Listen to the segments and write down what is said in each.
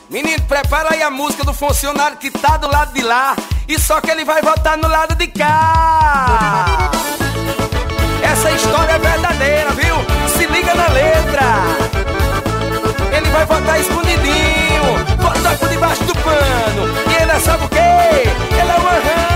Menino, prepara aí a música do funcionário que tá do lado de lá, e só que ele vai votar no lado de cá. Essa história é verdadeira, viu? Se liga na letra. Ele vai votar escondidinho, votar por debaixo do pano. E ele sabe o quê? Ele é o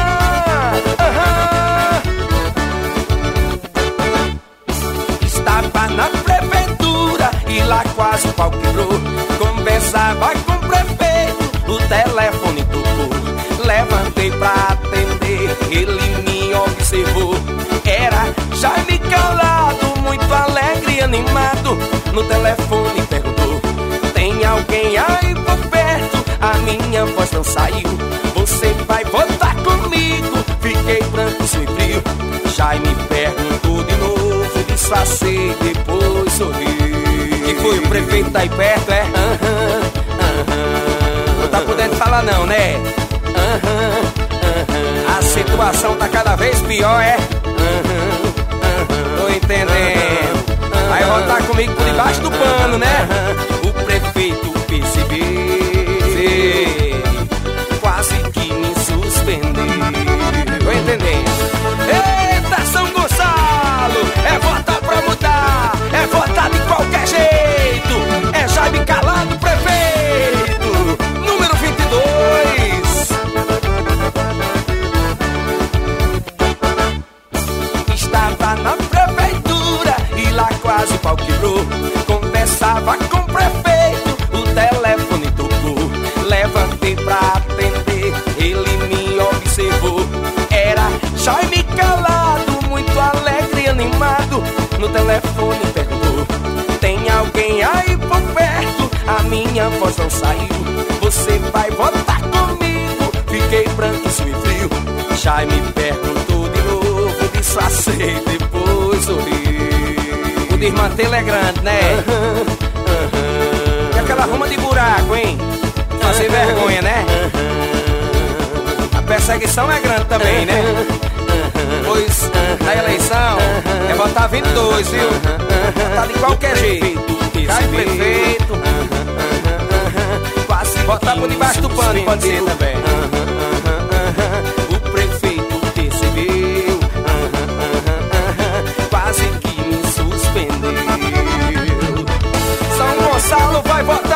Estava na prefeitura e lá quase o pau quebrou. Conversava com o prefeito, o telefone tocou. Levantei pra atender, ele me observou. Era Jaime calado, muito alegre e animado. No telefone perguntou: tem alguém aí por perto? A minha voz não saiu. Você vai votar comigo? Fiquei branco sem frio. Jaime perguntou de novo, disfarcei, depois sorri. Que foi, o prefeito tá aí perto, é? Não tá podendo falar não, né? A situação tá cada vez pior, é? Tô entendendo. Vai votar comigo por debaixo do pano, né? O prefeito percebeu, quase que me suspendeu. Tô entendendo. Eita, São Gonçalo! É votar pra mudar, é votar de qualquer jeito. É Jaime calado, prefeito, número 22. Estava na prefeitura e lá quase o pau quebrou. Conversava com o prefeito, o telefone tocou. Levantei pra atender, ele me observou. Era Jaime calado, muito alegre e animado. No telefone perguntou: tem alguém aí por perto? A minha voz não saiu. Você vai votar comigo? Fiquei branco e frio. Jaime perguntou de novo, disfarcei, depois sorri. O desmantelo é grande, né? E aquela ruma de buraco, hein? Fazer vergonha, né? A perseguição é grande também, né? Pois na eleição é votar 22, viu? Votar de qualquer jeito. Cai prefeito, votar por debaixo do pano, pode ser também. O prefeito percebeu, quase que me suspendeu. São Gonçalo vai votar